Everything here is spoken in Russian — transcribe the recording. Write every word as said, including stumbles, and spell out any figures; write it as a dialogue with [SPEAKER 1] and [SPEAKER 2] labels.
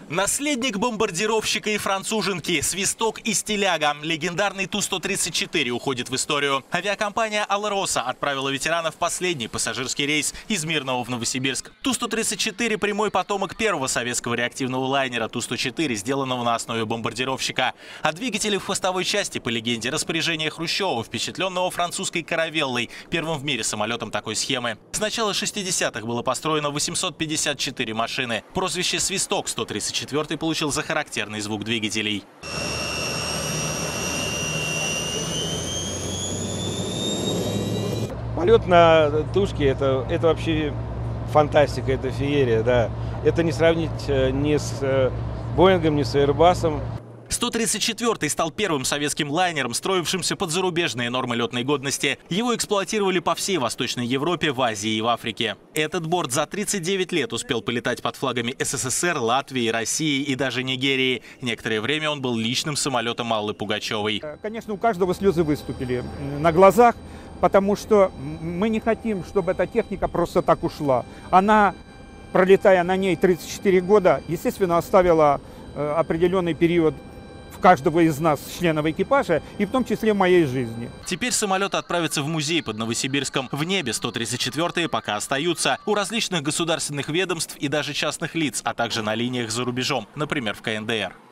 [SPEAKER 1] Наследник бомбардировщика и француженки, свисток и стиляга. Легендарный Ту сто тридцать четыре уходит в историю. Авиакомпания «Алроса» отправила ветеранов в последний пассажирский рейс из Мирного в Новосибирск. Ту сто тридцать четыре – прямой потомок первого советского реактивного лайнера Ту сто четыре, сделанного на основе бомбардировщика. А двигатели в хвостовой части, по легенде, распоряжения Хрущева, впечатленного французской «Каравеллой», первым в мире самолетом такой схемы. С начала шестидесятых было построено восемьсот пятьдесят четыре машины. Прозвище «Свисток» сто тридцать четвёртый получил за характерный звук двигателей.
[SPEAKER 2] Полет на тушке это, – это вообще фантастика, это феерия, да. Это не сравнить ни с Боингом, ни с Airbus'ом.
[SPEAKER 1] сто тридцать четвёртый стал первым советским лайнером, строившимся под зарубежные нормы летной годности. Его эксплуатировали по всей Восточной Европе, в Азии и в Африке. Этот борт за тридцать девять лет успел полетать под флагами СССР, Латвии, России и даже Нигерии. Некоторое время он был личным самолетом Аллы Пугачевой.
[SPEAKER 3] Конечно, у каждого слезы выступили на глазах, потому что мы не хотим, чтобы эта техника просто так ушла. Она, пролетая на ней тридцать четыре года, естественно, оставила определенный период в каждого из нас, членов экипажа, и в том числе в моей жизни.
[SPEAKER 1] Теперь самолет отправится в музей под Новосибирском. В небе сто тридцать четвёртые пока остаются у различных государственных ведомств и даже частных лиц, а также на линиях за рубежом, например, в ка эн дэ эр.